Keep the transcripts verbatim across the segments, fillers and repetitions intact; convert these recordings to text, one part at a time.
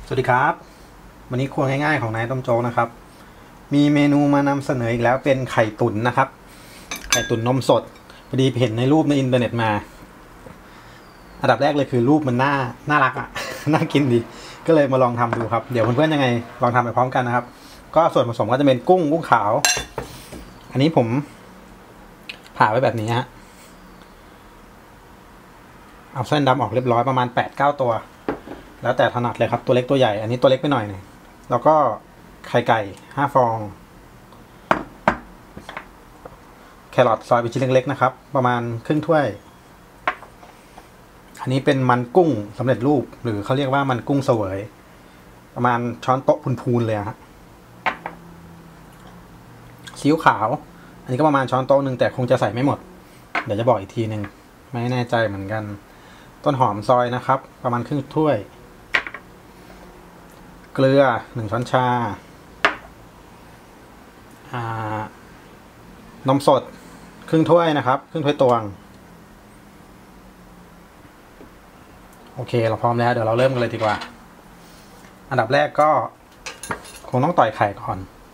สวัสดีครับวันนี้ครัวง่ายๆของนายต้มโจ๊กนะครับมีเมนูมานำเสนออีกแล้วเป็นไข่ตุ๋นนะครับไข่ตุ๋นนมสดพอดีเห็นในรูปในอินเทอร์เน็ตมาอันดับแรกเลยคือรูปมันน่าน่ารักอ่ะ น่ากินดีก็เลยมาลองทำดูครับเดี๋ยวเพื่อนๆยังไงลองทำไปพร้อมกันนะครับก็ส่วนผสมก็จะเป็นกุ้งกุ้งขาวอันนี้ผมผ่าไว้แบบนี้ฮะเอาเส้นดำออกเรียบร้อยประมาณ แปดเก้า ตัวแล้วแต่ถนัดเลยครับตัวเล็กตัวใหญ่อันนี้ตัวเล็กไปหน่อยหนึ่งแล้วก็ไข่ไก่ห้าฟองแครอทซอยเป็นชิ้นเล็กๆนะครับประมาณครึ่งถ้วยอันนี้เป็นมันกุ้งสำเร็จรูปหรือเขาเรียกว่ามันกุ้งเสวยประมาณช้อนโต๊ะพูนๆเลยฮะซีอิ๊วขาวอันนี้ก็ประมาณช้อนโต๊ะหนึ่งแต่คงจะใส่ไม่หมดเดี๋ยวจะบอกอีกทีหนึ่งไม่แน่ใจเหมือนกันต้นหอมซอยนะครับประมาณครึ่งถ้วยเกลือหนึ่งช้อนชานมสดครึ่งถ้วยนะครับครึ่งถ้วยตวงโอเคเราพร้อมแล้วเดี๋ยวเราเริ่มกันเลยดีกว่าอันดับแรกก็คงต้องต่อยไข่ก่อน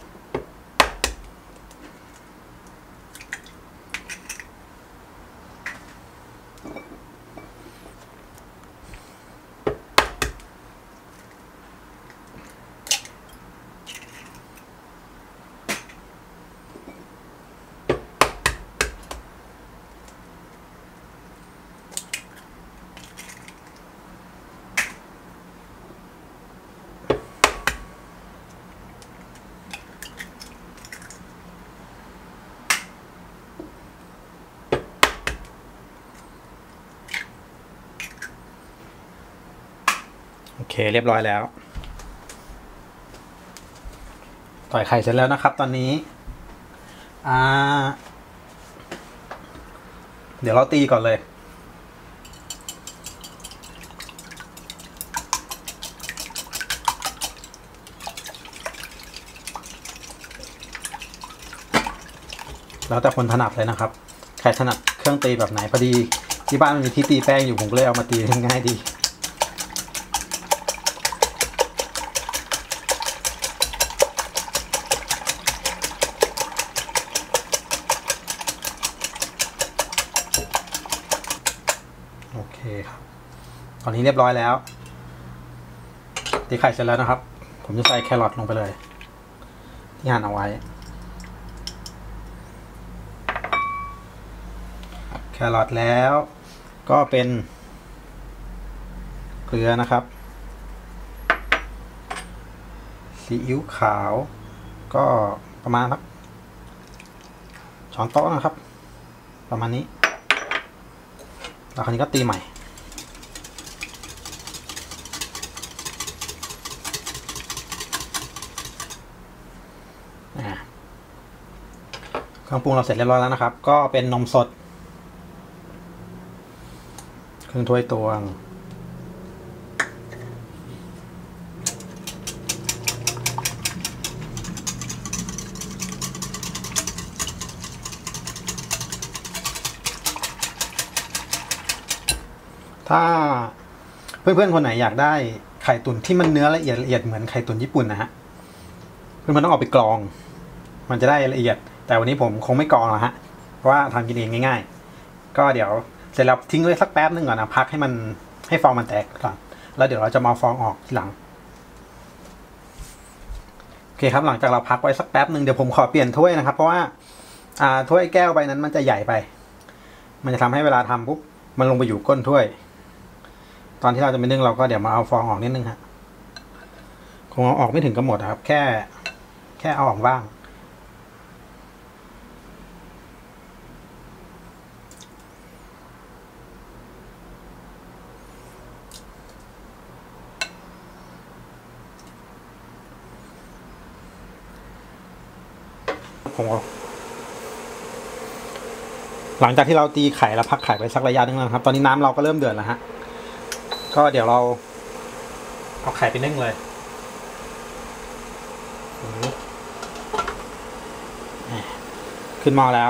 โอเคเรียบร้อยแล้วต่อยไข่เสร็จแล้วนะครับตอนนี้อ่าเดี๋ยวเราตีก่อนเลยแล้วแต่คนถนัดเลยนะครับใครถนัดเครื่องตีแบบไหนพอดีที่บ้านมันมีที่ตีแป้งอยู่ผมก็เลยเอามาตีง่ายดีโอเคครับตอนนี้เรียบร้อยแล้วตีไข่เสร็จแล้วนะครับผมจะใส่แครอทลงไปเลยที่หั่นเอาไว้แครอทแล้วก็เป็นเกลือนะครับซีอิ๊วขาวก็ประมาณสักช้อนโต๊ะนะครับประมาณนี้แล้วคราวนี้ก็ตีใหม่เครื่องปรุงเราเสร็จเรียบร้อยแล้วนะครับก็เป็นนมสดครึ่งถ้วยตวงถ้าเพื่อนๆคนไหนอยากได้ไข่ตุ๋นที่มันเนื้อละเอียดละเอียดเหมือนไข่ตุ๋นญี่ปุ่นนะฮะเพื่อนๆต้องเอาไปกรองมันจะได้ละเอียดแต่วันนี้ผมคงไม่กรองหรอกฮะเพราะว่าทำกินเองง่ายๆก็เดี๋ยวเสร็จแล้วทิ้งไว้สักแป๊บนึงก่อนนะพักให้มันให้ฟองมันแตกก่อนแล้วเดี๋ยวเราจะมาฟองออกทีหลังโอเคครับหลังจากเราพักไว้สักแป๊บนึงเดี๋ยวผมขอเปลี่ยนถ้วยนะครับเพราะว่าอ่าถ้วยแก้วใบนั้นมันจะใหญ่ไปมันจะทำให้เวลาทำปุ๊บมันลงไปอยู่ก้นถ้วยตอนที่เราจะไปนึ่งเราก็เดี๋ยวมาเอาฟองออกนิดนึงฮะคงเอาออกไม่ถึงกับหมดครับแค่แค่เอาออกบ้างผมหลังจากที่เราตีไข่แล้วพักไข่ไปสักระยะนึงแล้วครับตอนนี้น้ำเราก็เริ่มเดือดแล้วฮะก็เดี๋ยวเราเอาไข่ไปนึ่งเลยขึ้นหม้อแล้ว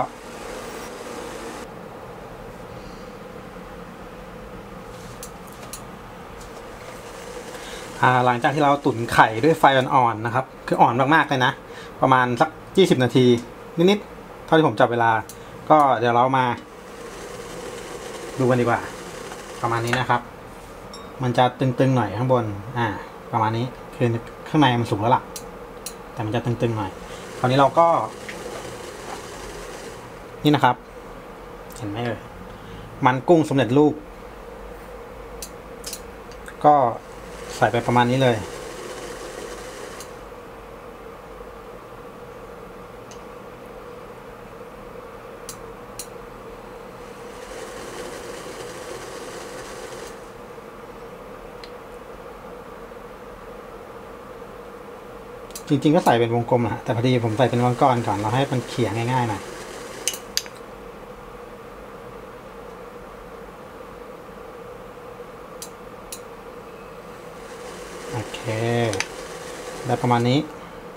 ตอ่าหลังจากที่เราตุ๋นไข่ด้วยไฟอ่อนๆนะครับคืออ่อนมากๆเลยนะประมาณสักยี่สิบนาทีนิดๆเท่าที่ผมจับเวลาก็เดี๋ยวเรามาดูกันดีกว่าประมาณนี้นะครับมันจะตึงๆหน่อยข้างบนอ่าประมาณนี้คือข้างในมันสุกแล้วล่ะแต่มันจะตึงๆหน่อยคราวนี้เราก็นี่นะครับเห็นไหมเอ่ยมันกุ้งสำเร็จรูปก็ใส่ไปประมาณนี้เลยจริงๆก็ใส่เป็นวงกลมนะแต่พอดีผมใส่เป็นก้อนๆก่อนเราให้มันเขี่ยง่ายๆหน่อยโอเคได้ประมาณนี้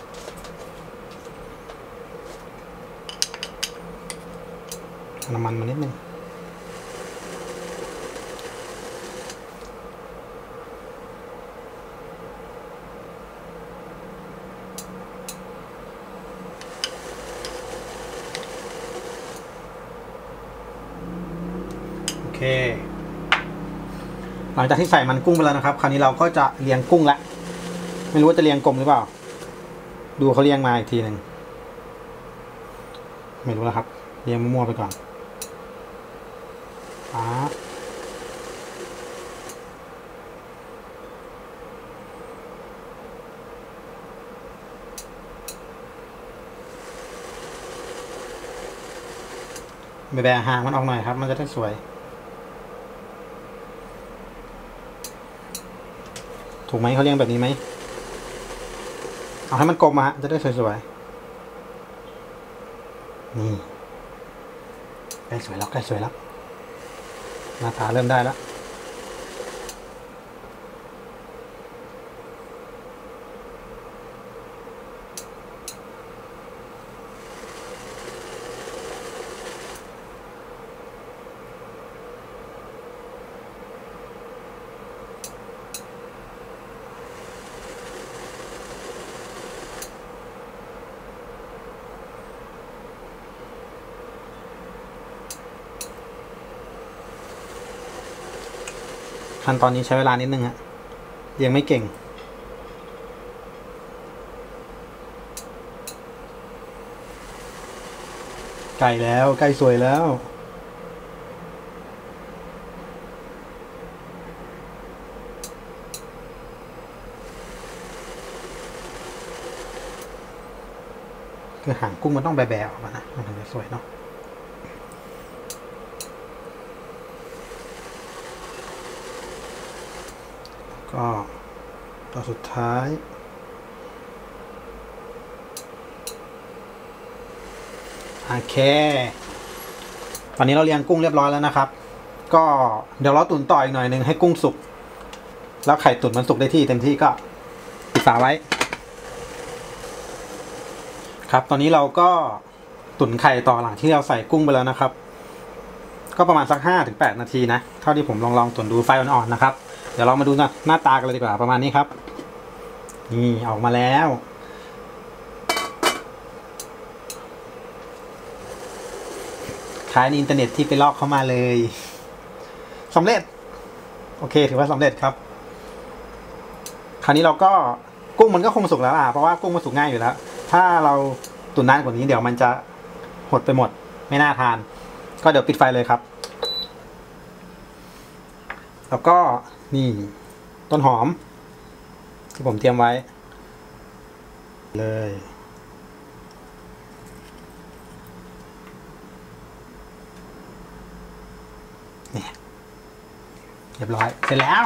น้ำมันมานิดนึงโอเคหลังจากที่ใส่มันกุ้งไปแล้วนะครับคราวนี้เราก็จะเรียงกุ้งละไม่รู้ว่าจะเรียงกลมหรือเปล่าดูเขาเรียงมาอีกทีหนึ่งไม่รู้แล้วครับเรียงมั่วๆไปก่อนปั๊บแบะหางมันออกหน่อยครับมันจะได้สวยถูกไหมเขาเรียงแบบนี้ไหมเอาให้มันกลมมาจะได้สวยๆนี่ใกล้สวยแล้วใกล้สวยแล้วหน้าตาเริ่มได้แล้วขั้นตอนนี้ใช้เวลานิดนึงฮะยังไม่เก่งใกล้แล้วใกล้สวยแล้วคือหางกุ้งมันต้องแบะๆออกมานะมันถึงจะสวยเนาะก็ตัวสุดท้ายโอเคตอนนี้เราเรียงกุ้งเรียบร้อยแล้วนะครับก็เดี๋ยวเราตุ๋นต่ออีกหน่อยนึงให้กุ้งสุกแล้วไข่ตุ๋นมันสุกได้ที่เต็มที่ก็ปิดฝาไว้ครับตอนนี้เราก็ตุ๋นไข่ต่อหลังที่เราใส่กุ้งไปแล้วนะครับก็ประมาณสักห้าถึงแปดนาทีนะเท่าที่ผมลองลองตุ๋นดูไฟอ่อนๆนะครับเดี๋ยวเรามาดูหน้าตากันเลยดีกว่าประมาณนี้ครับนี่ออกมาแล้วขายในอินเทอร์เน็ตที่ไปลอกเข้ามาเลยสำเร็จโอเคถือว่าสำเร็จครับคราวนี้เราก็กุ้งมันก็คงสุกแล้วอ่ะเพราะว่ากุ้งมันสุกง่ายอยู่แล้วถ้าเราตุ๋นนานกว่านี้เดี๋ยวมันจะหดไปหมดไม่น่าทานก็เดี๋ยวปิดไฟเลยครับแล้วก็นี่ต้นหอมที่ผมเตรียมไว้เลยเนี่ยเรียบร้อยเสร็จแล้ว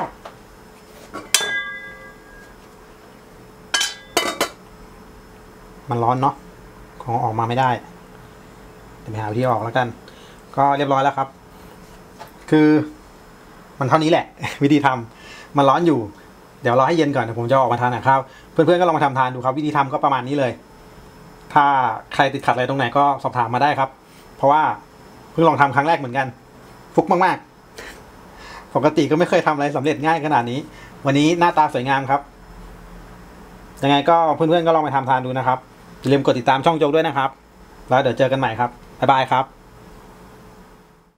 มันร้อนเนาะของออกมาไม่ได้เดี๋ยวไปหาวิธีออกแล้วกันก็เรียบร้อยแล้วครับคือมันเท่านี้แหละวิธีทำมันร้อนอยู่เดี๋ยวรอให้เย็นก่อนเดี๋ยวผมจะออกมาทานนะครับเพื่อนๆก็ลองมาทำทานดูครับวิธีทำก็ประมาณนี้เลยถ้าใครติดขัดอะไรตรงไหนก็สอบถามมาได้ครับเพราะว่าเพิ่งลองทำครั้งแรกเหมือนกันฟุกมากๆปกติก็ไม่เคยทำอะไรสำเร็จง่ายขนาดนี้วันนี้หน้าตาสวยงามครับยังไงก็เพื่อนๆก็ลองไปทำทานดูนะครับอย่าลืมกดติดตามช่องโจ๊กด้วยนะครับแล้วเดี๋ยวเจอกันใหม่ครับบ๊ายบายครับ